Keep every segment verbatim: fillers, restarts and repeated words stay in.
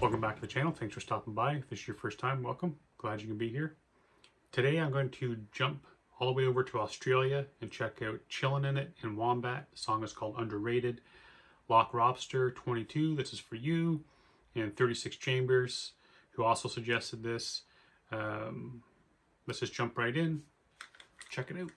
Welcome back to the channel. Thanks for stopping by. If this is your first time, welcome. Glad you can be here. Today I'm going to jump all the way over to Australia and check out ChillinIt and Wombat. The song is called Underrated. Lock Robster twenty-two, this is for you. And thirty-six Chambers, who also suggested this. Um, let's just jump right in. Check it out.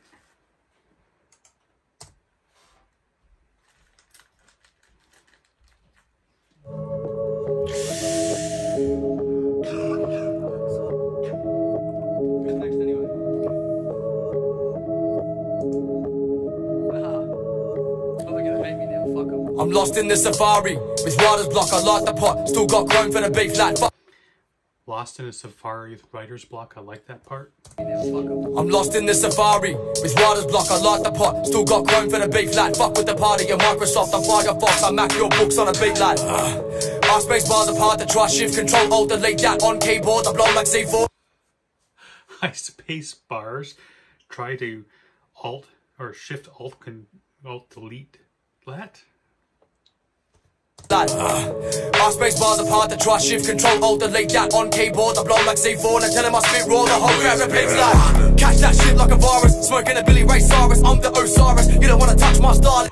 I'm lost in the safari with writer's block. I like the pot, still got chrome for the beef like fuck. Lost in a safari with writer's block. I like that part. I'm lost in the safari with writer's block. I like the pot, still got chrome for the beef like fuck with the party. Your Microsoft, I'm Firefox. I Mac your books on a beat like. Uh, our space bars apart to try shift control alt delete that on keyboard. I blow like C four. I space bars. Try to alt or shift alt can alt delete that. Like, uh, our space bars apart to try shift control alt delete that on keyboard. I blow like C four and I tell him I spit raw. The whole crowd repeats like uh, catch that shit like a virus. Smoking a Billy Ray Cyrus. I'm the Osiris. You don't wanna touch my style.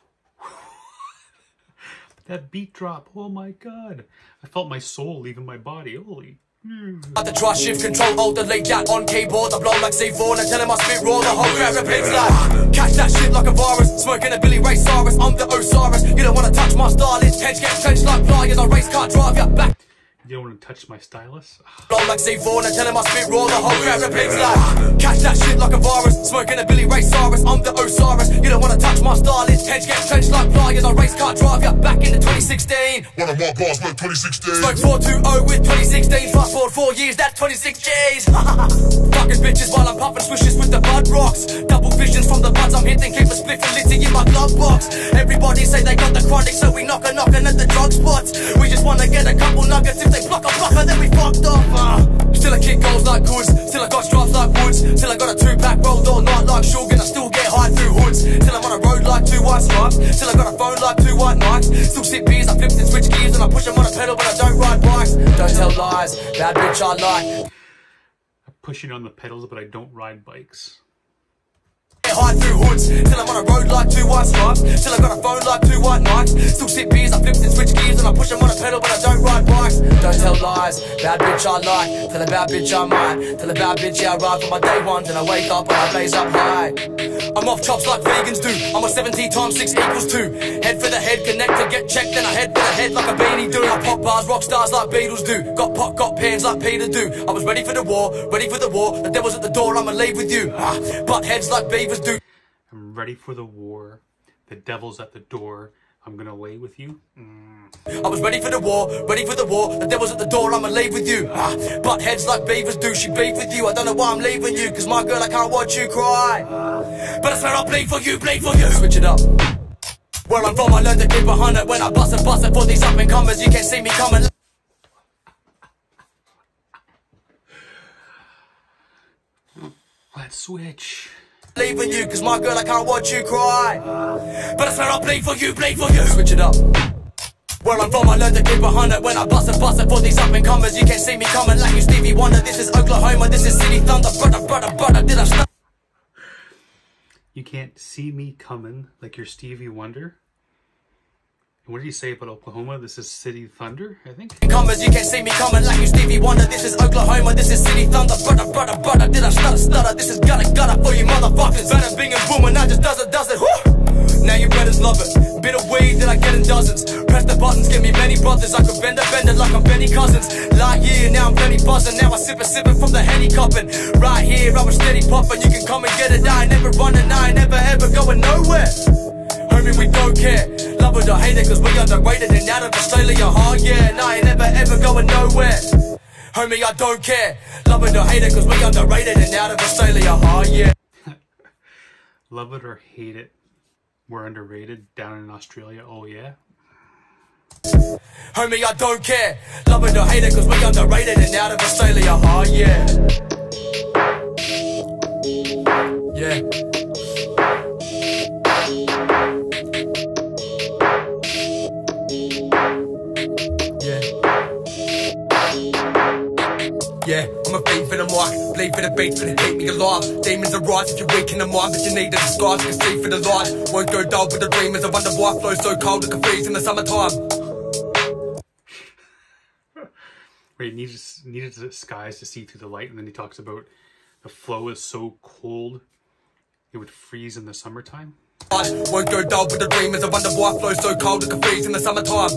That beat drop. Oh my god. I felt my soul leaving my body. Holy. I to try shift control alt delete that on keyboard. I blow like C four and I tell him I spit raw. The whole crowd repeats like uh, catch that shit like a virus. Smoking a Billy Ray Cyrus. I'm the Osiris. You don't wanna touch my style. It's tense, get trenched like pliers. I race car drive ya back. You don't want to touch my stylus? Blow like C four and I tell him I spit raw. The whole crowd repeats like uh, catch that shit like a virus. Smoking a Billy Ray Cyrus. I'm the Osiris. You don't wanna touch my style. It's tense, get trenched like pliers. I race car drive ya back into twenty sixteen. One of my bars went twenty sixteen. Smoke four two oh with twenty sixteen. Fast forward four years, that's twenty-six G's. Fucking bitches while I'm popping swishes with the bud rocks. Double visions from the buds I'm hitting. Keep a spliff and litty in my glove box. Everybody say they got the chronic, so we knock a knockin' at the drug spots. We just wanna get a couple nuggets. If they block a blocker, then we fucked off. uh. Still I kick goals like goods. Still I got stripes like woods. Still I got a two-pack rolled all night like sugar. And I still get high through hoods. Still I'm on a road like two white stripes. Still I got a phone like two white knives. Still sip beers, I flip and switch gears. And I push them on a pedal, but I don't ride bikes. Don't tell lies, bad bitch I like. I push it on the pedals, but I don't ride bikes. Hide through hoods, till I'm on a road like two white stripes. Till I got a phone like two white knives. Still sip beers, I flip and switch gears. And I push them on a pedal, but I don't ride bikes. Don't tell lies, bad bitch I like. Tell a bad bitch I might. Tell a bad bitch yeah I ride for my day ones. And I wake up and I blaze up high. I'm off chops like vegans do. I'm a seventy times six equals two. Head for the head, connect to get checked. Then I head for the head like a beanie do. I pop bars, rock stars like Beatles do. Got pot, got pans like Peter do. I was ready for the war, ready for the war. The devil's at the door, I'ma leave with you. Ah, butt heads like beavers do. I'm ready for the war. The devil's at the door. I'm gonna lay with you. Mm. I was ready for the war, ready for the war. The devil's at the door, I'ma leave with you. Ah, butt heads like beavers do. She beef with you. I don't know why I'm leaving you. Cause my girl, I can't watch you cry. But I swear I'll bleed for you, bleed for you. Switch it up. Where I'm from, I learned to keep a hundred. When I bust and bust it for these up and comers, you can't see me coming. Let's switch. Leaving you, cause my girl, I can't watch you cry. But I swear I'll bleed for you, bleed for you. Switch it up. Where I'm from, I learned to keep a hundred. When I bust and bust it for these up and comers, you can't see me coming like you Stevie Wonder. This is Oklahoma, this is City Thunder. Brother, brother, brother, did I stop? You can't see me coming like you're Stevie Wonder. And what did he say about Oklahoma? This is City Thunder, I think. Comers, you can't see me coming like you Stevie Wonder. This is Oklahoma, this is City Thunder. Brother, brother, brother, did I stutter, stutter? This is gutter, gutter for you motherfuckers. Venom, bing and boom, and I just does it, does it. Woo! Now you brothers love it. Bit of weed that I get in dozens. Press the buttons, give me many brothers. I could bend a bend it like I'm Benny Cousins. Light year, now I'm plenty buzzing. Now I sip a sipping from the Henny cupping. Right here, I'm a steady puffin'. You can come and get it. I ain't never running, I ain't never ever going nowhere. Homie, we don't care. Love it or hate it, cause we underrated and out of Australia. Oh yeah, and I ain't never ever going nowhere. Homie, I don't care. Love it or hate it, cause we underrated and out of Australia. Oh yeah. Love it or hate it, we're underrated down in Australia. Oh yeah. Homie, I don't care. Love it or hate it, cause we underrated and out of Australia. Oh yeah. Yeah. Yeah. leave for the beats, for to keep me alive. Demons arise if you're weak in the mind, but you need a disguise, you can see for the light. Won't go dull with the dreamers, I wonder why I flow so cold, it can freeze in the summertime. Where he needed, needed the skies to see through the light, and then he talks about the flow is so cold, it would freeze in the summertime. Won't go dull with the dreamers, I wonder why I flow so cold, it can freeze in the summertime.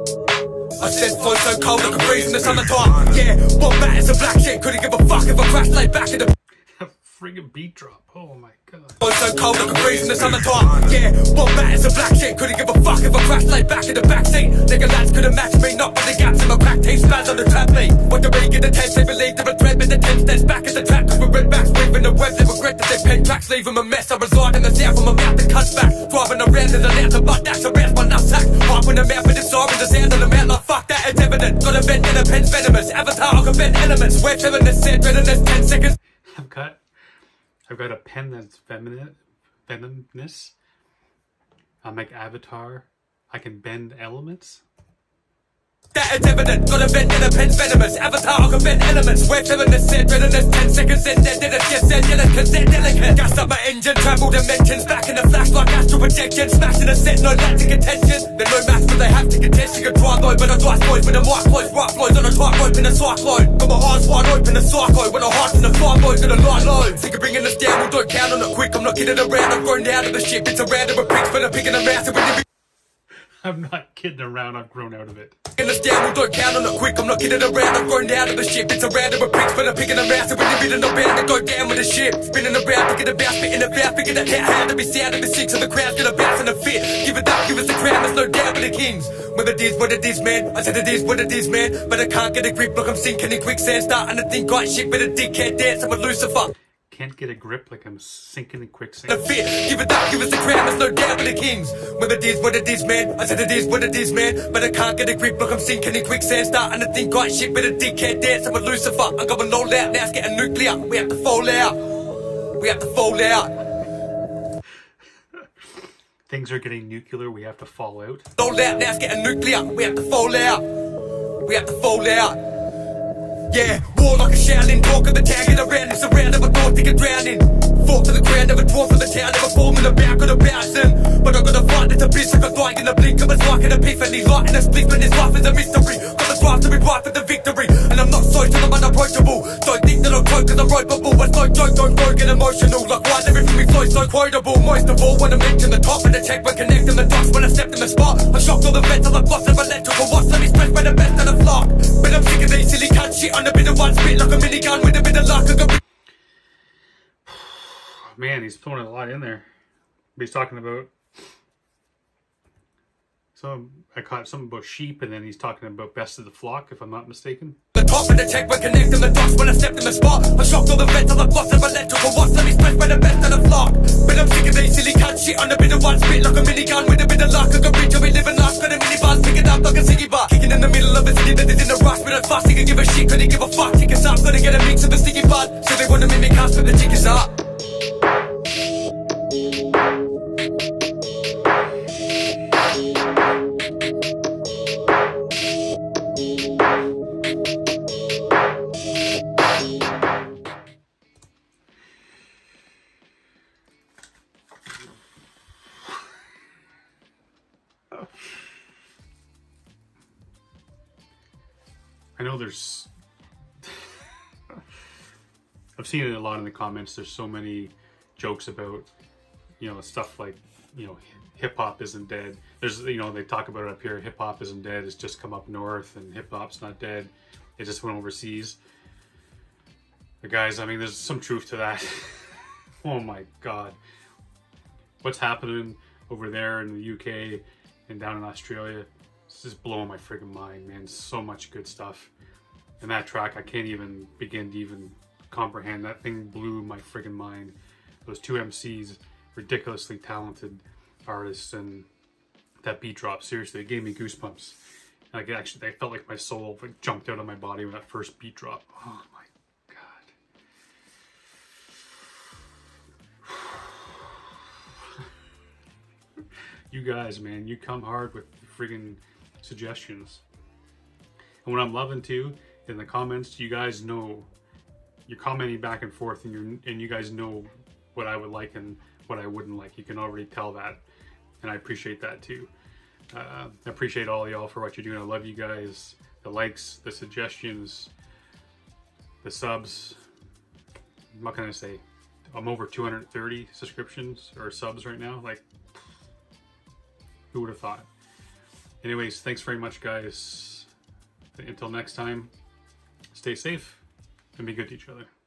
I said flow so cold, I can freeze in the summertime. Yeah, Wombat is a black shit, couldn't give a fuck if I crashed laid back in the friggin' beat drop, oh my god. Flow so cold, I can freeze in the summertime. Yeah, Wombat is a black shit, couldn't give a fuck if I crashed laid back in the backseat. Nigga lads couldn't match me, not with the gaps in my crack teeth, spaz on the trap beat. Want to really get the tense, they believe they're a threat, but the tense stands back as a trap. Cause we're red backs, weaving the web, they regret that they pen tracks, leave them a mess. I reside in the south, from my mouth that cuts back. Driving around in the lands of butt that's around my nutsack. Pipe in the mouth with the siren, the sound on the mouth like fuck that, it's evident. Got a vent in a pen's venomous, avatar, I can bend elements. We're feminist, said readiness, ten seconds. I've got I've got a pen that's feminine, venomous. I'm like Avatar. I can bend elements. That is evident, got a vent in a pen's venomous. Avatar, I can bend elements. We're feminist, said readiness, ten seconds in, then did it, yes, said delicate, said delicate. Gas up my engine, travel dimensions, back in the flash like astral projection. Smashing a set, no lactic attention. They're no match, but they have to contest. You can try though, but I dice boys with a mic close. Right flows on a tightrope in a cyclone. Got my eyes wide open, a psycho. When I hide from the fire boys, gonna lie low. Think of bringing us down, we don't count on it quick. I'm not kidding around, I've grown out of the ship. It's around of a pigs, but I'm picking a mouse. I'm not kidding around, I've grown out of it. In the stand, we don't count on it quick. I'm not kidding around, I've grown out of the ship. It's around of a pricks, but I'm picking a mouse. And when you're in the bound to go down with the ship. Spinning around, picking about, spitting about, picking it out. How to be sound to be sick, so the crowd's gonna bounce in a fit. Give it up, give us the crown, there's no doubt with the kings. Whether it is what it is, man. I said it is what it is, man. But I can't get a grip, like I'm sinking in quicksand. Starting to think I shit, but a dickhead dance. I'm a Lucifer. Can't get a grip like I'm sinking in quicksand. The fit, give it up, give us the crown, there's no doubt with the kings. Whether it is what it is, man. I said it is what it is, man. But I can't get a grip, like I'm sinking in quicksand. Starting to think I shit, but a dickhead dance. I'm a Lucifer. I'm going all out, now it's getting nuclear. We have to fall out. We have to fall out. Things are getting nuclear, we have to fall out. Fall out, now it's getting nuclear. We have to fall out. We have to fall out. Yeah, war like a Shaolin, talk of the town, get around, it's around, never thought to get drowning. Fought to the ground, never drawn for the town, never falling about, got a bouncing. But I gotta fight, it's a bitch, I got dying in the blink of it's like an epiphany, light in a split, when this life is a mystery. Got the drive to be right for the victory, and I'm not social, I'm unapproachable. Don't think that I'm coke, cause I'm ropeable, it's no joke, don't go get emotional. Like why everything we flow so quotable, most of all, when I mention the top, and the check when connecting the dots, when I stepped in the spot. I shocked all the vets, I'm like lost of electrical watch, let me spread by the best of the flock. But I'm sick of these silly cunt shit on the bit of one spit like a minigun with a bit of luck. I got Man, he's throwing a lot in there. He's talking about some. I caught something about sheep, and then he's talking about best of the flock, if I'm not mistaken. The top of the check when connecting the dots, when I stepped in the spot. I shocked all the vets, I'm like lost of electrical watch, let me spread by the best of the flock. But I'm sick of these silly cunt shit on the bit of one spit like a minigun with a bit of luck. I got rich, I'll be living life, got a mini buzz, pick it up like a ciggy bar. Kicking in the middle of a city that is in a rush, but I'm fast, he can give a shit, couldn't give a fuck. Kick us up, gotta get a mix of a sticky bud. So they wanna mimic us, but the jig is up. I know there's I've seen it a lot in the comments. There's so many jokes about, you know, stuff like, you know, hip hop isn't dead. There's, you know, they talk about it up here. Hip hop isn't dead. It's just come up north, and hip hop's not dead. It just went overseas. But guys, I mean, there's some truth to that. Oh my God. What's happening over there in the U K and down in Australia? It's just blowing my friggin' mind, man. So much good stuff. And that track, I can't even begin to even comprehend. That thing blew my friggin' mind. Those two M Cs, ridiculously talented artists, and that beat drop, seriously, it gave me goosebumps. Like, actually, I felt like my soul like, jumped out of my body with that first beat drop. Oh my God. You guys, man, you come hard with friggin' suggestions. And what I'm loving too, in the comments, you guys know you're commenting back and forth, and you and you guys know what I would like and what I wouldn't like. You can already tell that, and I appreciate that too. Uh, I appreciate all y'all for what you're doing. I love you guys. The likes, the suggestions, the subs. What can I say? I'm over two hundred thirty subscriptions or subs right now. Like, who would have thought? Anyways, thanks very much, guys. Until next time, stay safe and be good to each other.